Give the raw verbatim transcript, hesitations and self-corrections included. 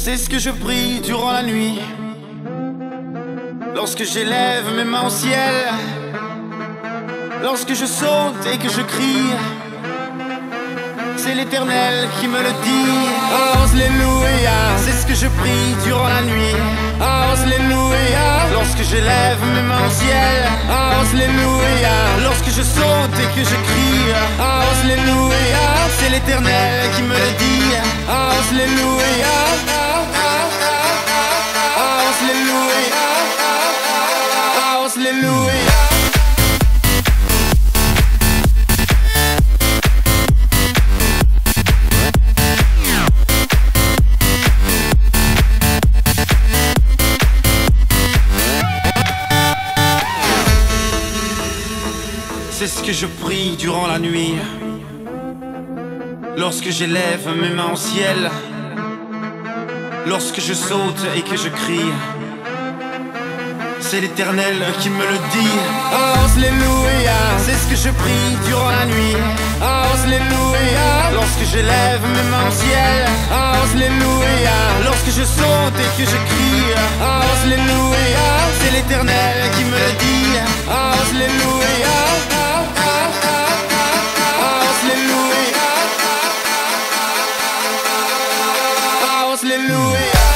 C'est ce que je prie durant la nuit. Lorsque j'élève mes mains au ciel, lorsque je saute et que je crie, c'est l'Éternel qui me le dit. Alléluia, c'est ce que je prie durant la nuit. Alléluia, lorsque j'élève mes mains au ciel. Alléluia, lorsque je saute et que je crie. Alléluia, c'est l'Éternel qui me le dit. Alléluia, Alléluia, Alléluia. C'est ce que je prie durant la nuit. Lorsque j'élève mes mains au ciel, lorsque je saute et que je crie, c'est l'Éternel qui me le dit. Alléluia, c'est ce que je prie durant la nuit. Alléluia, lorsque j'élève mes mains au ciel. Alléluia, lorsque je saute et que je crie. Alléluia, c'est l'Éternel qui me le dit. Alléluia, Alléluia, Alléluia.